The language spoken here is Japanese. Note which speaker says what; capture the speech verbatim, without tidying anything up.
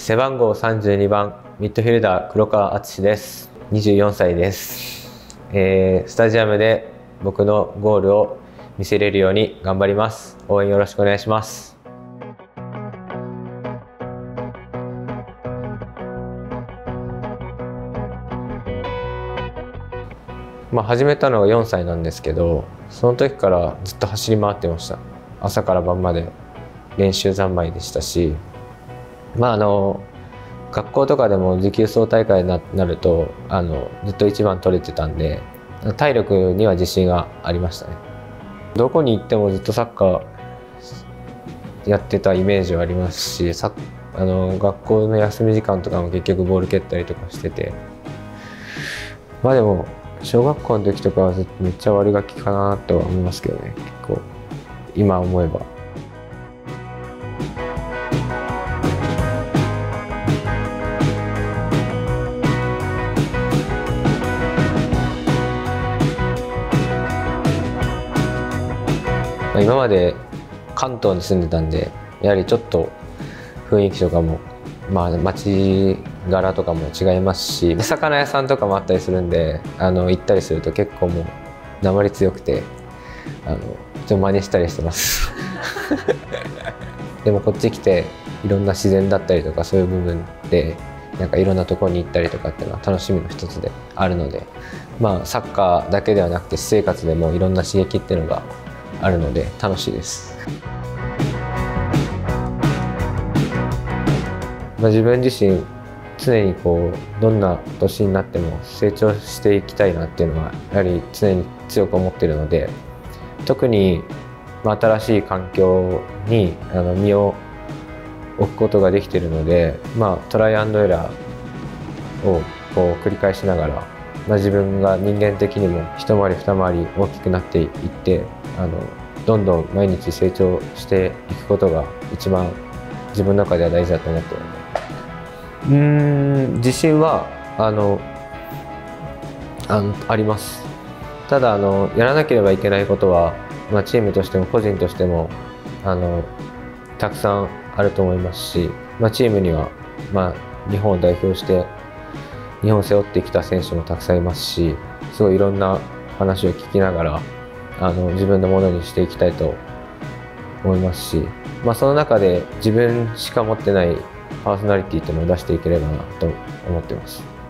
Speaker 1: 背番号さんじゅうにばんミッドフィルダー黒川敦です。にじゅうよんさいです、えー、スタジアムで僕のゴールを見せれるように頑張ります。応援よろしくお願いします。まあ始めたのがよんさいなんですけど、その時からずっと走り回ってました。朝から晩まで練習三昧でしたし、まああの学校とかでも持久走大会になるとあのずっと一番取れてたんで、体力には自信がありましたね。どこに行ってもずっとサッカーやってたイメージはありますし、さあの学校の休み時間とかも結局ボール蹴ったりとかしてて、まあでも小学校の時とかはめっちゃ悪ガキかなとは思いますけどね、結構今思えば。今まで関東に住んでたんで、やはりちょっと雰囲気とかも、まあ、街柄とかも違いますし、魚屋さんとかもあったりするんで、あの行ったりすると結構もう訛り強くて、あのちょっと真似したりしてますでもこっち来ていろんな自然だったりとかそういう部分でなんかいろんなところに行ったりとかっていうのは楽しみの一つであるので、まあサッカーだけではなくて私生活でもいろんな刺激っていうのがあるので楽しいです。まあ、自分自身常にこうどんな年になっても成長していきたいなっていうのはやはり常に強く思っているので、特にまあ新しい環境にあの身を置くことができているので、まあ、トライアンドエラーをこう繰り返しながら、まあ、自分が人間的にも一回り二回り大きくなっていってあのどんどん毎日成長していくことが一番自分の中では大事だと思っているので、うーん自信はあの あのあります。ただあのやらなければいけないことは、まあ、チームとしても個人としてもあのたくさんあると思いますし、まあ、チームには、まあ、日本を代表して日本を背負ってきた選手もたくさんいますし、すごいいろんな話を聞きながらあの自分のものにしていきたいと思いますし、まあ、その中で自分しか持ってないパーソナリティっていうのを出していければなと思ってます。